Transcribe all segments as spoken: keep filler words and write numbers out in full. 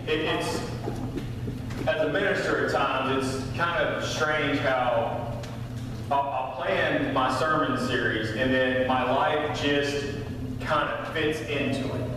it, it's, as a minister at times, it's kind of strange how I'll, I'll plan my sermon series and then my life just kind of fits into it.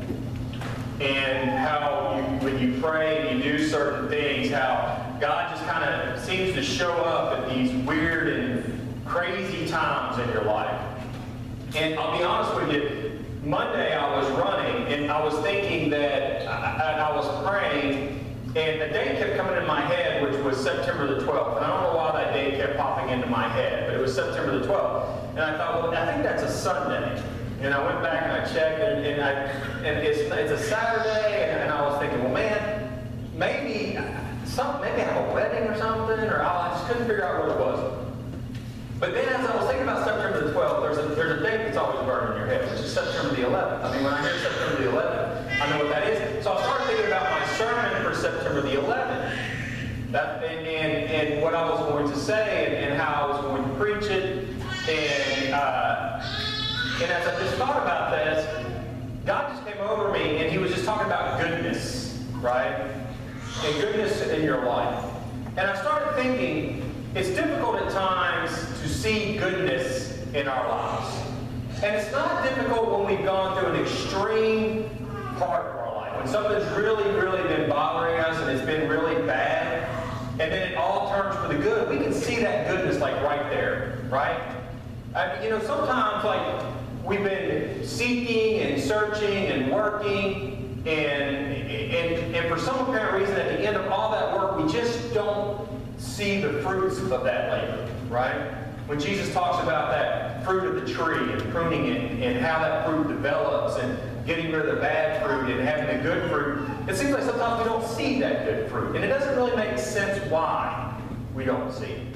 And how you, when you pray and you do certain things, how God just kind of seems to show up at these weird and crazy times in your life. And I'll be honest with you, Monday I was running and I was thinking that I, I, I was praying, and a date kept coming in my head, which was September the twelfth. And I don't know why that date kept popping into my head, but it was September the twelfth. And I thought, well, I think that's a Sunday. And I went back and I checked, and, and, I, and it's, it's a Saturday, and, and I was thinking, well, man, maybe some, maybe I have a wedding or something, or I just couldn't figure out what it was. But then as I was thinking about September the twelfth, there's a, there's a date that's always burning in your head, which is September the eleventh. I mean, when I hear September the eleventh, I know what that is. So I started thinking about my sermon for September the eleventh. That, and, and, and what I was going to say, and, and how I was going to preach it. And, uh, and as I just thought about this, God just came over me, and he was just talking about goodness, right? And goodness in your life. And I started thinking, it's difficult at times to see goodness in our lives. And it's not difficult when we've gone through an extreme part of our life, when something's really, really been bothering us and it's been really bad, and then it all turns for the good. We can see that goodness like right there, right? I mean, you know, sometimes like we've been seeking and searching and working, and, and, and for some apparent reason at the end of all that work, we just don't see the fruits of that labor, right? When Jesus talks about that fruit of the tree and pruning it and how that fruit develops and getting rid of the bad fruit and having the good fruit, it seems like sometimes we don't see that good fruit. And it doesn't really make sense why we don't see it.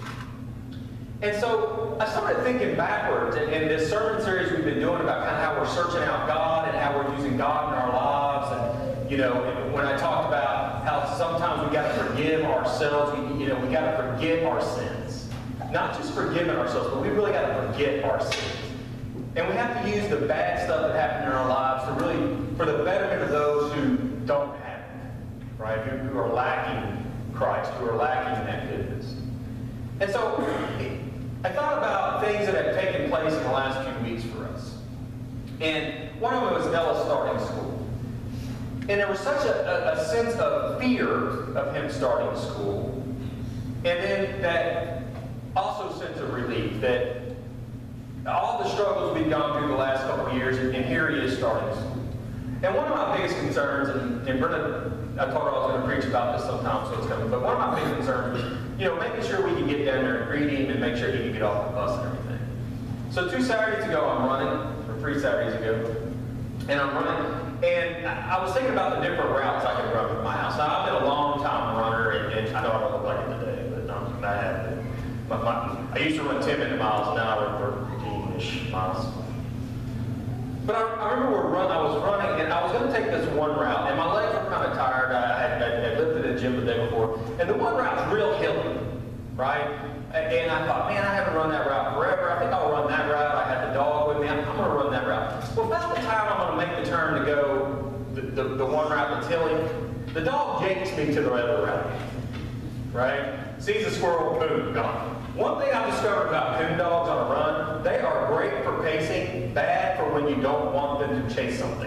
And so I started thinking backwards in, in this sermon series we've been doing about kind of how we're searching out God and how we're using God in our lives. And, you know, when I talked about how sometimes we got to forgive ourselves, we, you know, we got to forget our sins. Not just forgiving ourselves, but we really got to forget our sins. And we have to use the bad stuff that happened in our lives to really, for the betterment of those who don't have it, right? Who, who are lacking Christ, who are lacking that goodness. And so I thought about things that have taken place in the last few weeks for us. And one of them was Ella starting school. And there was such a, a, a sense of fear of him starting school. And then that also sense of relief that all the struggles we've gone through the last couple of years, and here he is starting school. And one of my biggest concerns, and, and Brenda, I told her I was going to preach about this sometime, so it's coming, but one of my big concerns was, you know, making sure we could get down there and greet him and make sure he could get off the bus and everything. So two Saturdays ago, I'm running, or three Saturdays ago, and I'm running, and I was thinking about the different routes I could run from my house. Now, I've been a long time runner, and, and I know I don't look like it today, but I'm, I have been. My, my, I used to run ten minute miles, and now I run thirteen-ish miles. But I, I remember we're run, I was running, and I was going to take this one route, and my legs were kind of tired. I had, I had lifted in the gym the day before, and the one route's real hilly, right? And I thought, man, I haven't run that route forever. I think I'll run that route. I had the dog with me. I'm, I'm going to run that route. Well, about the time I'm going to make the turn to go the, the, the one route that's hilly, the dog yanks me to the other route, right? Sees a squirrel, boom, gone. One thing I've discovered about coon dogs on a run, they are great for pacing, bad for when you don't want them to chase something.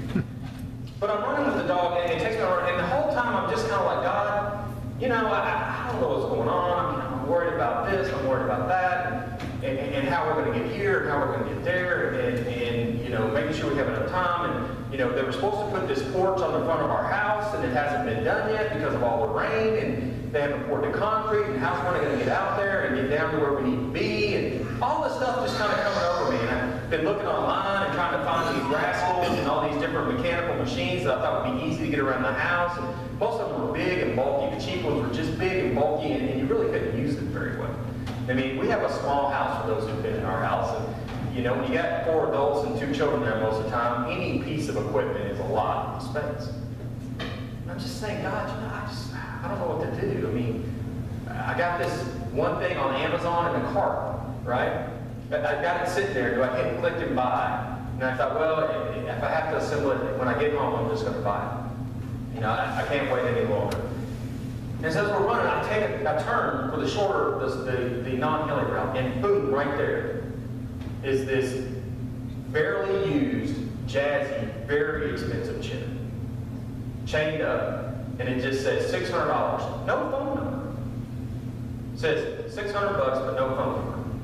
But I'm running with the dog, and it takes me a run, and the whole time I'm just kind of like, God, you know, I, I don't know what's going on. I mean, I'm worried about this, I'm worried about that, and, and, and how we're going to get here, and how we're going to get there, and, and, you know, making sure we have enough time. And, you know, they were supposed to put this porch on the front of our house, and it hasn't been done yet because of all the rain, and they haven't poured the concrete, and how's we're going to get out there and get down to where we need to be, and all this stuff just kind of coming over me. And I've been looking online and trying to find these rascals and all these different mechanical machines that I thought would be easy to get around the house. And most of them were big and bulky. The cheap ones were just big and bulky, and, and you really couldn't use them very well. I mean, we have a small house for those who've been in our house, and you know, when you got four adults and two children there most of the time, any piece of equipment is a lot of expense. I'm just saying, God, you know, I just, I don't know what to do. I mean, I got this one thing on Amazon in the cart, right? I got it sitting there. Do I hit click and buy? And I thought, well, if I have to assemble it when I get home, I'm just going to buy it. You know, I, I can't wait any longer. And so as we're running, I take a, a turn for the shorter, the, the, the non-hilly route, and boom, right there is this barely used, jazzy, very expensive chip. Chained up, and it just says six hundred dollars. No phone number. It says six hundred bucks, but no phone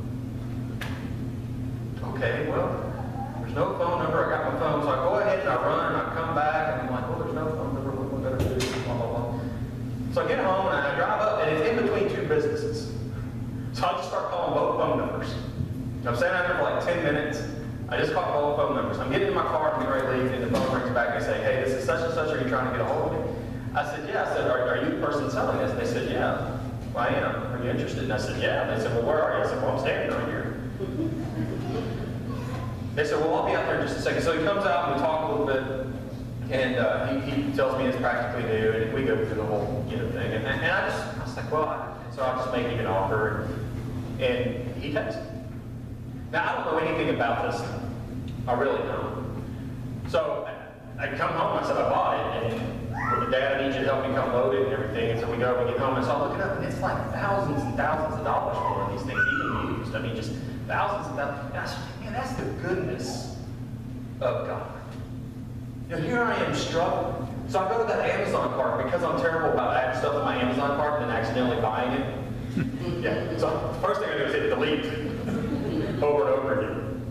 number. Okay, well, there's no phone number. I got my phone, so I go ahead and I run and I come back, and I'm like, well, there's no phone number. What am I going to do? Blah, blah, blah. So I get home and I drive up, and it's in between two businesses. So I just start calling both phone numbers. I'm standing out there for like ten minutes. I just called both phone numbers. I'm getting in my car, I'm getting ready to leave, and the phone rings back and they say, hey, this is such and such. Are you trying to get a hold of me? I said, yeah. I said, are, are you the person selling this? And they said, yeah. Well, I am. Are you interested? And I said, yeah. And they said, well, where are you? I said, well, I'm standing right here. They said, well, I'll be out there in just a second. So he comes out and we talk a little bit, and uh, he, he tells me it's practically new, and we go through the whole you know thing. And, and I just, I was like, well, I, so I just make him an offer, and, and he takes it. Now, I don't know anything about this. I really don't. So I, I come home, I said, I bought it, and well, the dad, I need you to help me come load it and everything. And so we go and we get home, and so I look it up, and it's like thousands and thousands of dollars for one of these things, even used. I mean, just thousands and thousands. And I said, man, that's the goodness of God. You know, here I am struggling. So I go to that Amazon cart because I'm terrible about adding stuff to my Amazon cart and then accidentally buying it. Yeah. So the first thing I do is hit delete over and over again.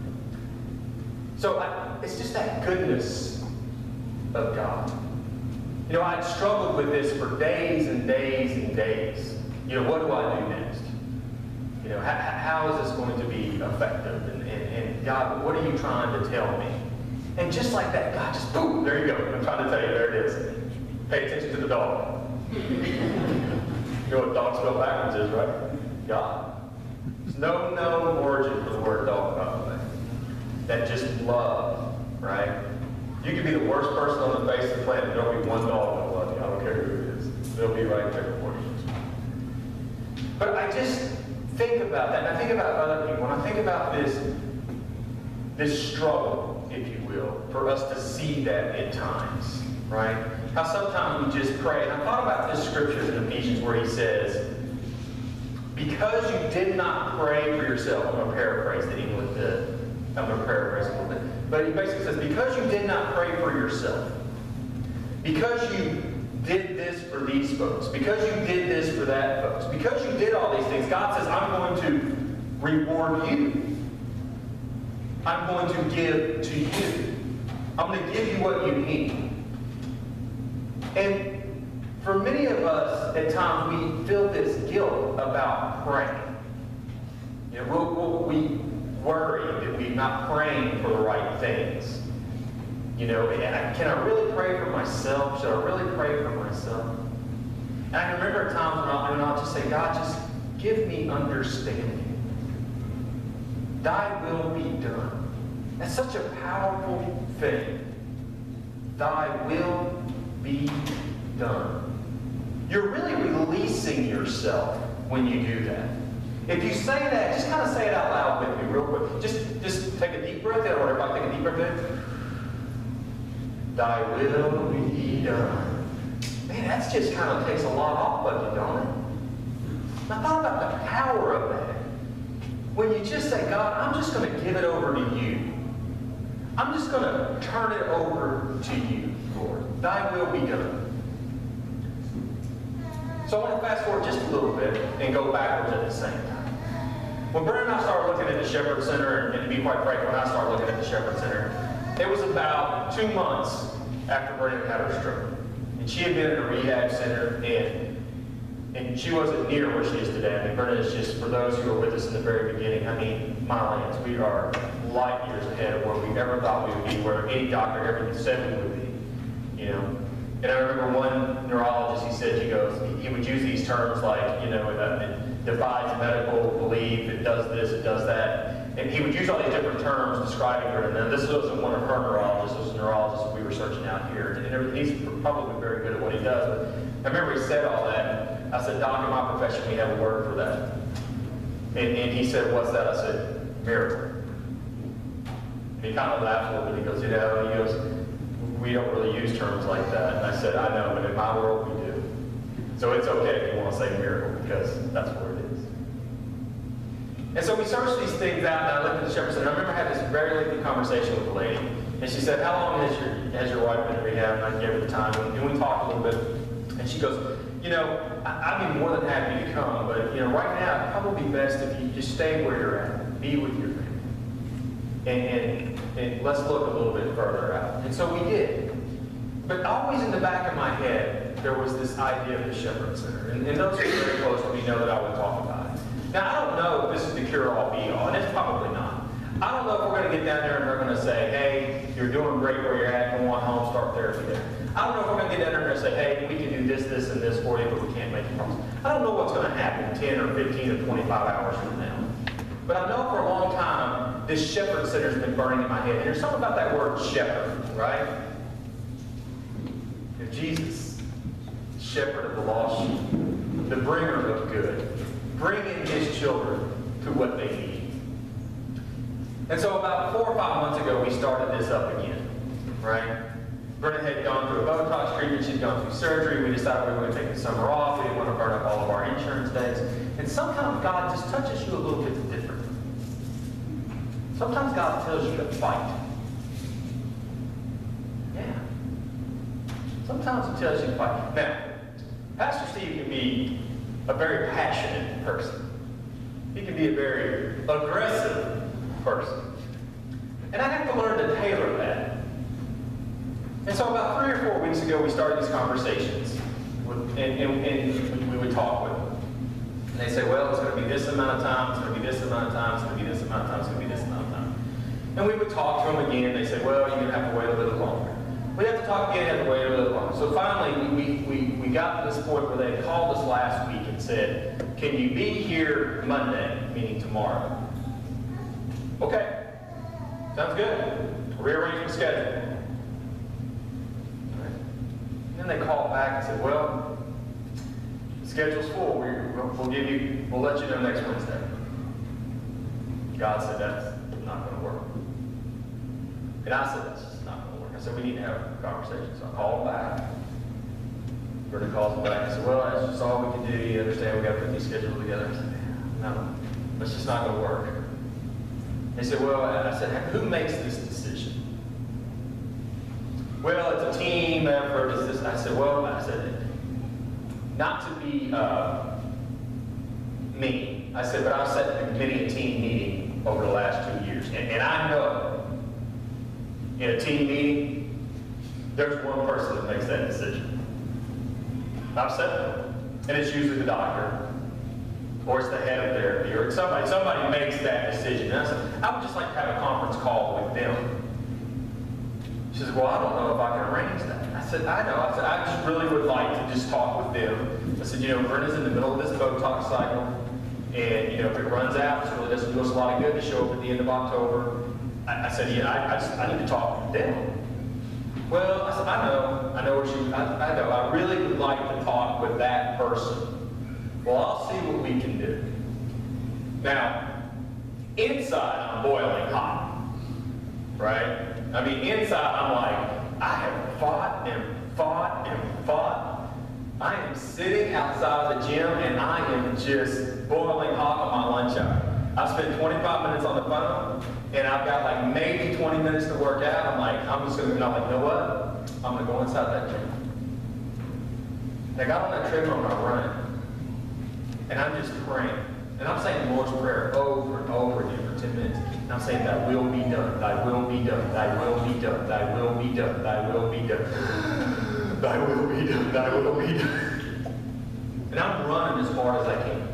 So I, it's just that goodness of God. You know, I'd struggled with this for days and days and days. You know, what do I do next? You know, how, how is this going to be effective? And, and, and God, what are you trying to tell me? And just like that, God just, boom, there you go. I'm trying to tell you, there it is. Pay attention to the dog. You know what dog spelled backwards is, right? God. There's no known origin for the word dog, by the way. That just love, right? You could be the worst person on the face of the planet. There'll be one dog that'll love you. I don't care who it is. They'll be right there for you. But I just think about that, and I think about other people, and I think about this, this struggle, if you will, for us to see that at times, right? How sometimes we just pray. And I thought about this scripture in Ephesians where he says, because you did not pray for yourself. I'm going to paraphrase the English. The, I'm going to paraphrase a little bit. But he basically says, because you did not pray for yourself, because you did this for these folks, because you did this for that folks, because you did all these things, God says, I'm going to reward you. I'm going to give to you. I'm going to give you what you need. And for many of us, at times, we feel this guilt about praying. You know, we'll, we'll, we worry that we're not praying for the right things. You know, can I really pray for myself? Should I really pray for myself? And I can remember at times when I'll, when I'll just say, God, just give me understanding. Thy will be done. That's such a powerful thing. Thy will be done. You're really releasing yourself when you do that. If you say that, just kind of say it out loud with me real quick. Just, just take a deep breath in, or everybody take a deep breath in. Thy will be done. Man, that just kind of takes a lot off of you, don't it? I thought about the power of that. When you just say, God, I'm just going to give it over to you. I'm just going to turn it over to you, Lord. Thy will be done. So I want to fast forward just a little bit and go backwards at the same time. When Brenda and I started looking at the Shepherd Center, and to be quite frank, when I started looking at the Shepherd Center, it was about two months after Brenda had her stroke. And she had been in a rehab center, and, and she wasn't near where she is today. I mean, Brenda is just, for those who were with us in the very beginning, I mean, my lands, we are light years ahead of where we ever thought we would be, where any doctor ever said we would be, you know. And I remember one neurologist, he said, he goes, he would use these terms like, you know, it defies medical belief, it does this, it does that. And he would use all these different terms describing her. And then this wasn't one of her neurologists, it was a neurologist we were searching out here. And he's probably very good at what he does. But I remember he said all that. I said, Doc, in my profession, we have a word for that. And, and he said, what's that? I said, miracle. And he kind of laughed a little bit. He goes, you know, he goes, we don't really use terms like that. And I said, I know, but in my world we do. So it's okay if you want to say miracle, because that's what it is. And so we searched these things out, and I looked at the Shepherd Center. I remember having this very lengthy conversation with a lady, and she said, how long has your, has your wife been in rehab? And I gave her the time, and we talked a little bit. And she goes, you know, I, I'd be more than happy to come, but, you know, right now, it'd probably be best if you just stay where you're at, be with your family. And, and, and let's look a little bit further out. And so we did. But always in the back of my head, there was this idea of the Shepherd Center. And, and those who are very close to me know that I would talk about it. Now, I don't know if this is the cure-all, be-all, and it's probably not. I don't know if we're going to get down there and they're going to say, hey, you're doing great where you're at, come on home, start therapy there. I don't know if we're going to get down there and say, hey, we can do this, this, and this for you, but we can't make it promise. I don't know what's going to happen ten or fifteen or twenty-five hours from now. But I know for a long time, this Shepherd Center's been burning in my head. And there's something about that word shepherd, right? If Jesus, shepherd of the lost sheep, the bringer of good, bringing his children to what they need. And so about four or five months ago, we started this up again, right? Brenda had gone through a Botox treatment. She'd gone through surgery. We decided we were going to take the summer off. We didn't want to burn up all of our insurance days. And sometimes God just touches you a little bit different. Sometimes God tells you to fight. Yeah. Sometimes he tells you to fight. Now, Pastor Steve can be a very passionate person. He can be a very aggressive person. And I have to learn to tailor that. And so about three or four weeks ago, we started these conversations. With, and, and, and we would talk with them. And they say, well, it's going to be this amount of time, it's going to be this amount of time, it's going to be this amount of time, it's going to be this amount of time. And we would talk to them again. They say, well, you're going to have to wait a little longer. We have to talk again, have to wait a little longer. So finally, we, we, we got to this point where they called us last week and said, can you be here Monday, meaning tomorrow? Okay. Sounds good. Rearrange the schedule. And then they called back and said, well, the schedule's full. We're, we'll, we'll give you, we'll let you know next Wednesday. God said, that's not going to work. And I said, that's just not going to work. I said, we need to have a conversation. So I called them back. Berta calls me back and said, well, that's just all we can do. You understand, we've got to put these schedules together. I said, no, that's just not going to work. They said, well, I said, who makes this decision? Well, it's a team effort. It's this. I said, well, I said, not to be uh, mean. I said, but I've sat in many a team meeting over the last two years. And, and I know in a team meeting, there's one person that makes that decision. I've said that. And it's usually the doctor, or it's the head of therapy, or it's somebody. Somebody makes that decision. And I said, I would just like to have a conference call with them. She says, well, I don't know if I can arrange that. I said, I know. I said, I just really would like to just talk with them. I said, you know, Brenda's in the middle of this Botox cycle, and, you know, if it runs out, it really doesn't do us a lot of good to show up at the end of October. I, I said, yeah, I, I, just, I need to talk with them. Well, I said, I know. I know what you, I, I know. I really would like to talk with that person. Well, I'll see what we can do. Now, inside, I'm boiling hot, right? I mean, inside, I'm like, I have fought and fought and fought. I am sitting outside the gym, and I am just boiling hot on my lunch hour. I spent twenty-five minutes on the phone, and I've got like maybe twenty minutes to work out. I'm like, I'm just going to, I'm like, you know what? I'm going to go inside that gym. And I got on that treadmill and I run, and I'm just praying. And I'm saying the Lord's Prayer over and over again for ten minutes. And I'm saying, thy will be done, thy will be done, thy will be done, thy will be done, thy will be done. Thy will be done, thy will be done. And I'm running as far as I can.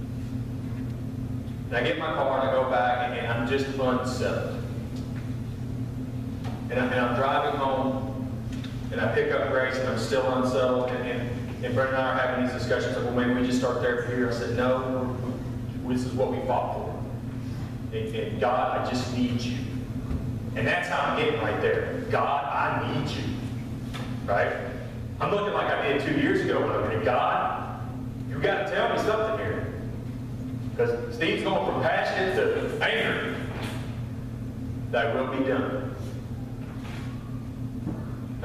And I get in my car and I go back, and, and I'm just unsettled. And, I, and I'm driving home, and I pick up Grace, and I'm still unsettled. And, and, and Brent and I are having these discussions of, well, maybe we just start therapy here. I said, no, this is what we fought for. And, and God, I just need you. And that's how I'm getting right there. God, I need you. Right? I'm looking like I did two years ago when I went, God, you got to tell me something here. Because Steve's going from passion to anger. Thy will be done. I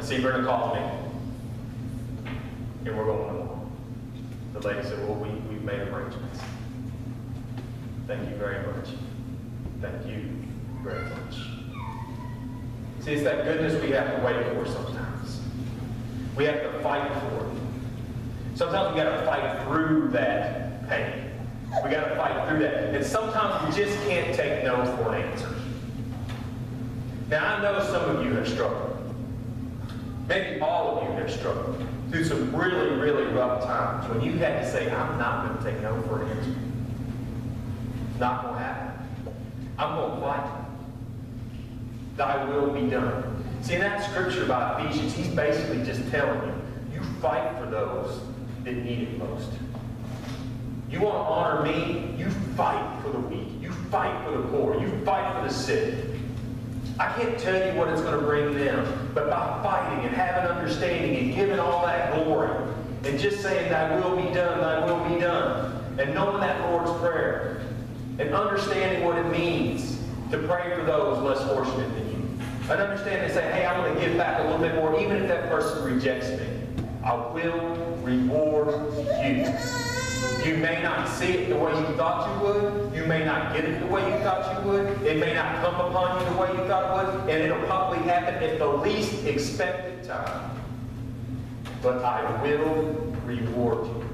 see Brenda calls me, and we're going tomorrow. The lady said, well, we, we've made arrangements. Thank you very much. Thank you very much. See, it's that goodness we have to wait for sometimes. We have to fight for it. Sometimes we got to fight through that pain. We got to fight through that. And sometimes we just can't take no for an answer. Now, I know some of you have struggled. Maybe all of you have struggled through some really, really rough times when you had to say, I'm not going to take no for an answer. It's not going to happen. I'm going to fight. Thy will be done. See, in that scripture about Ephesians, he's basically just telling you, you fight for those that need it most. You want to honor me? You fight for the weak. You fight for the poor. You fight for the sick. I can't tell you what it's going to bring them, but by fighting and having understanding and giving all that glory and just saying, thy will be done, thy will be done, and knowing that Lord's Prayer and understanding what it means to pray for those less fortunate than you. And understand and say, hey, I'm going to give back a little bit more, even if that person rejects me. I will reward you. You may not see it the way you thought you would. You may not get it the way you thought you would. It may not come upon you the way you thought it would. And it'll probably happen at the least expected time. But I will reward you.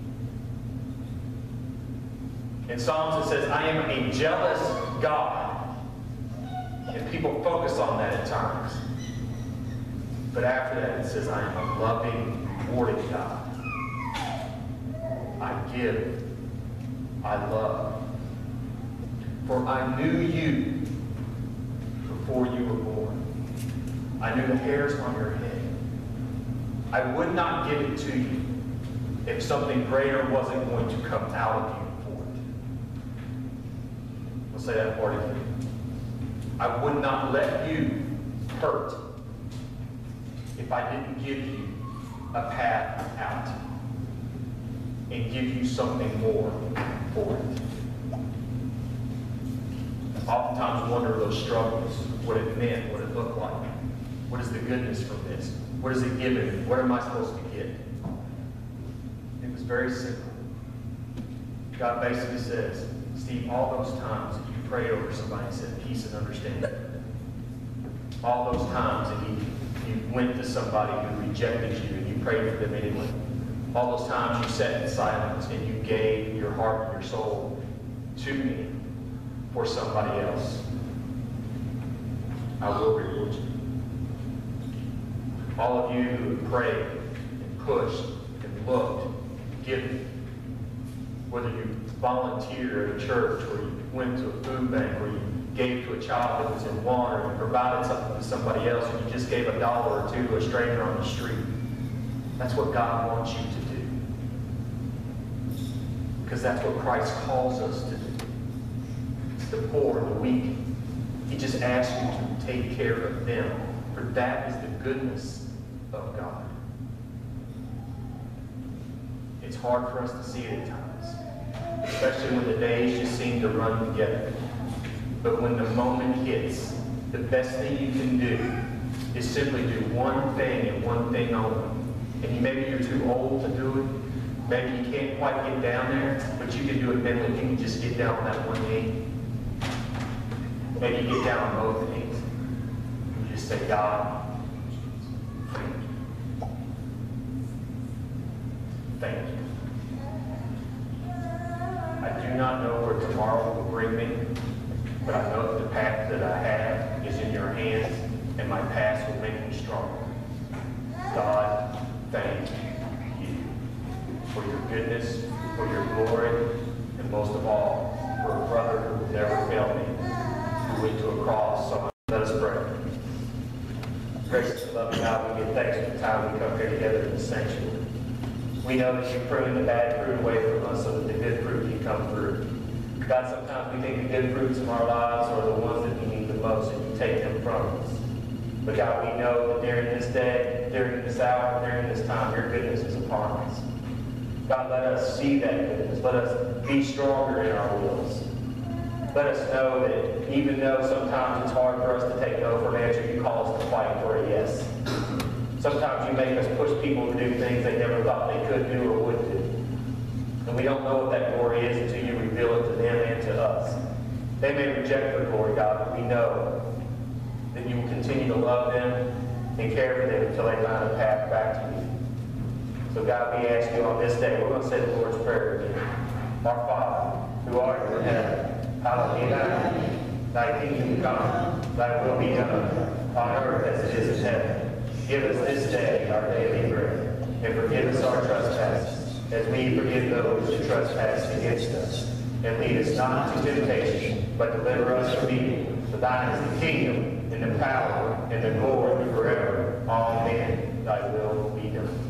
In Psalms it says, I am a jealous God. And people focus on that at times. But after that it says, I am a loving, rewarding God. I give, I love. For I knew you before you were born. I knew the hairs on your head. I would not give it to you if something greater wasn't going to come out of you for it. We'll say that part again. I would not let you hurt if I didn't give you a path out and give you something more for it. Oftentimes wonder those struggles, what it meant, what it looked like. What is the goodness from this? What is it given? What am I supposed to get? It was very simple. God basically says, Steve, all those times that you prayed over somebody and said peace and understanding. All those times that you, you went to somebody who rejected you and you prayed for them anyway. All those times you sat in silence and you gave your heart and your soul to me for somebody else. I will reward you. All of you who have prayed and pushed and looked and given, whether you volunteered at a church or you went to a food bank or you gave to a child that was in want or you provided something to somebody else or you just gave a dollar or two to a stranger on the street. That's what God wants you to do. Because that's what Christ calls us to do. It's the poor and the weak. He just asks you to take care of them. For that is the goodness of God. It's hard for us to see it at times. Especially when the days just seem to run together. But when the moment hits, the best thing you can do is simply do one thing and one thing only. And maybe you're too old to do it. Maybe you can't quite get down there, but you can do it mentally. You can just get down on that one knee. Maybe you get down on both knees. You just say, God, thank you. Thank you. I do not know where tomorrow will bring me, but I know that the path that I have is in your hands, and my past will make me stronger. God, thank you for your goodness, for your glory, and most of all, for a brother who will never fail me, who went to a cross. So let us pray. Gracious and loving God, we give thanks for the time we come here together in the sanctuary. We know that you prune the bad fruit away from us so that the good fruit can come through. God, sometimes we think the good fruits in our lives are the ones that we need the most, and you take them from us. But God, we know that during this day, during this hour, during this time, your goodness is upon us. God, let us see that goodness. Let us be stronger in our wills. Let us know that even though sometimes it's hard for us to take no for an answer, you call us to fight for a yes. Sometimes you make us push people to do things they never thought they could do or would do. And we don't know what that glory is until you reveal it to them and to us. They may reject the glory, God, but we know that you will continue to love them and care for them until they find a path back to you. So God, we ask you on this day, we're going to say the Lord's Prayer again. Our Father, who art in heaven, hallowed be thy name. Thy kingdom come, thy will be done, on earth as it is in heaven. Give us this day our daily bread, and forgive us our trespasses, as we forgive those who trespass against us. And lead us not into temptation, but deliver us from evil. For thine is the kingdom, and the power, and the glory forever. Amen. Thy will be done.